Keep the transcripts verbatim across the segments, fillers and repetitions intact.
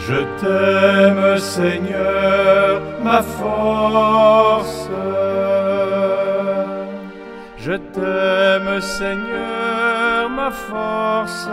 Je t'aime, Seigneur, ma force. Je t'aime, Seigneur, ma force.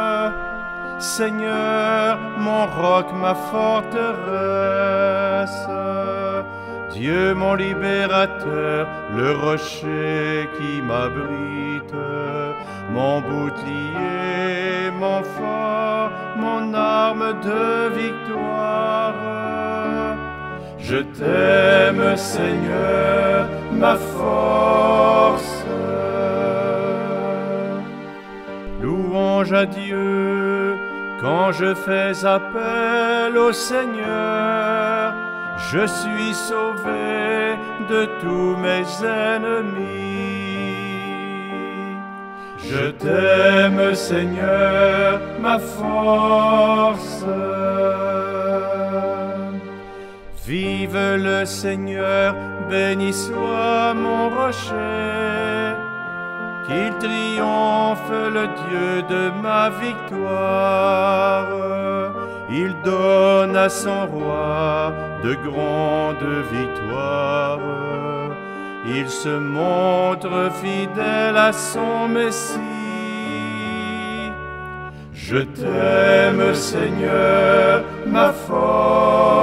Seigneur, mon roc, ma forteresse. Dieu, mon libérateur, le rocher qui m'abrite, mon bouclier, mon fort, mon arme de victoire. Je t'aime, Seigneur, ma force. Louange à Dieu, quand je fais appel au Seigneur, je suis sauvé de tous mes ennemis. Je t'aime, Seigneur, ma force. Vive le Seigneur, béni soit mon rocher. Qu'il triomphe le Dieu de ma victoire. Il donne à son roi de grandes victoires. Il se montre fidèle à son Messie. Je t'aime, Seigneur, ma force.